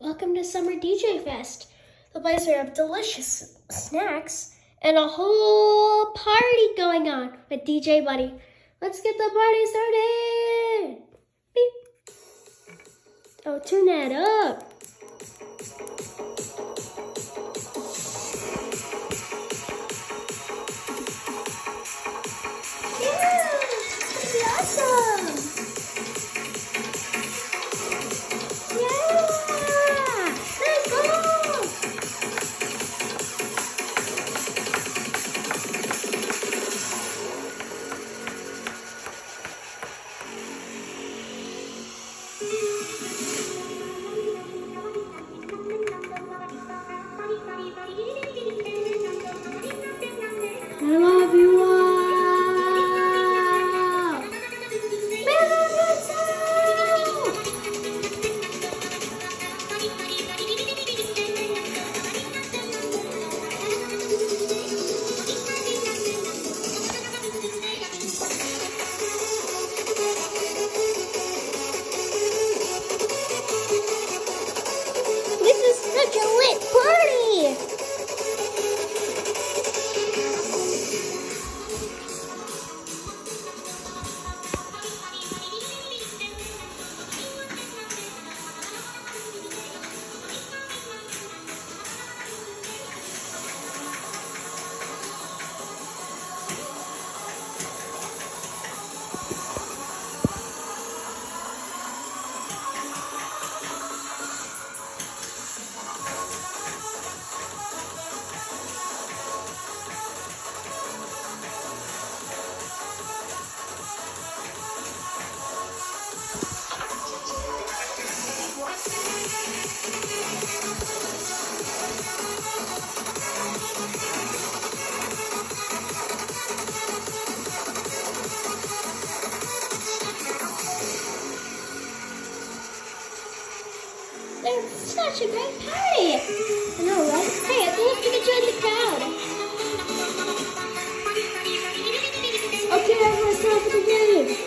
Welcome to Summer DJ Fest, the place where we have delicious snacks and a whole party going on with DJ Buddy. Let's get the party started. Beep. Oh, turn that up. Yeah, it's gonna be awesome. I love you all. This is such a lit party. There's such a great party. I know, right? Hey, I'd love to get you in the crowd. Okay, everyone's time for the game.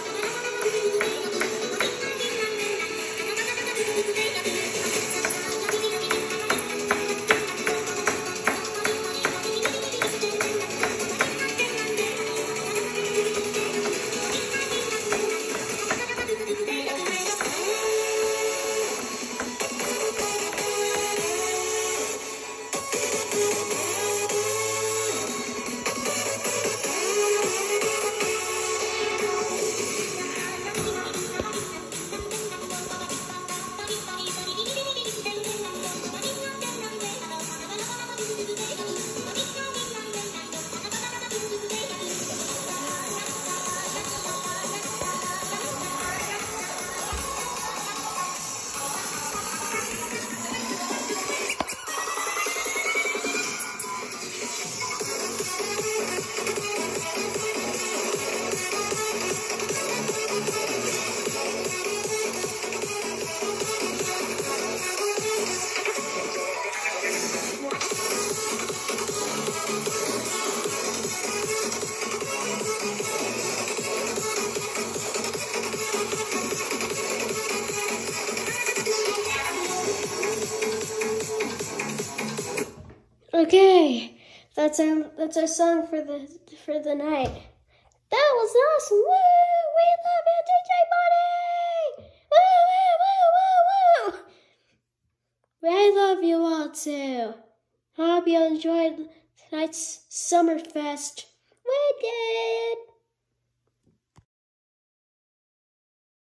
Okay, that's our song for the night. That was awesome! Woo! We love you, DJ Buddy! Woo! Woo! Woo! Woo! Woo! I love you all too. I hope you enjoyed tonight's Summer Fest. We did.